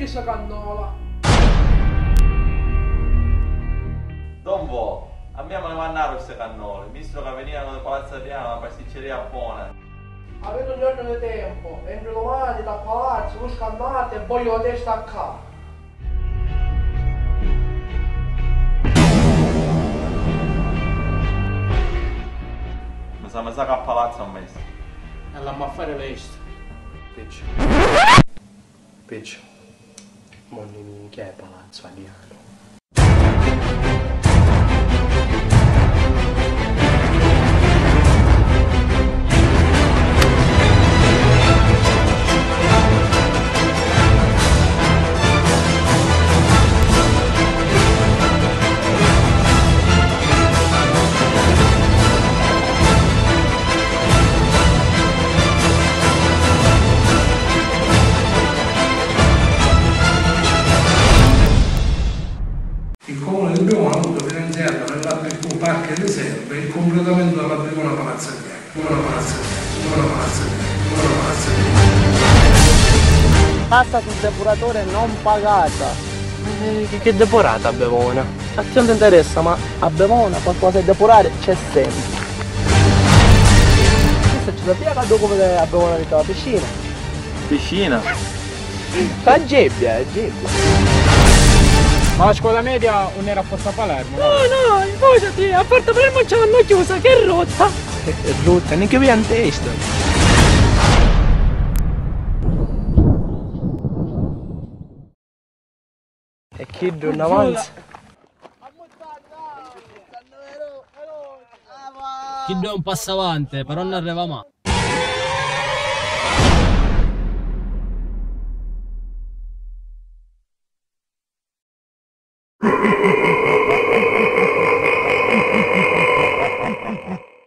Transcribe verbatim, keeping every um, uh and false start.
che si cannola. Don Vo, a me me ne vanno queste cannole, visto che venivano da Palazzo Adriano una pasticceria buona. Avete un giorno di tempo, entro domani da palazzo, voi scannate e voglio la testa a casa. Mi sa, mi sa che a palazzo ho messo. E l'ammo a fare l'est. Piccio. Piccio. Monni, che è Palazzo Adriano? Il comune di Bevona ha avuto finanziato nell'A P Q Parchi e Riserve il completamento della Bevona Palazzo Adriano. Bevona Palazzo Adriano, Bevona Palazzo Adriano, Bevona Palazzo Adriano. Passa sul depuratore non pagata. Eh, che, che depurata a Bevona? A te non ti interessa, ma a Bevona qualcosa da depurare c'è sempre. Questo ci sapeva che dopo vedere a Bevona di la piscina. Piscina? La gebbia, è gebbia. Ma la scuola media non era apposta a Palermo? No, no, infosati, a parte Palermo ce l'hanno chiusa, che è rotta. È rotta, neanche vi in testa. E chi non avanza? Chi è un passo avanti, però non arriva mai. Ha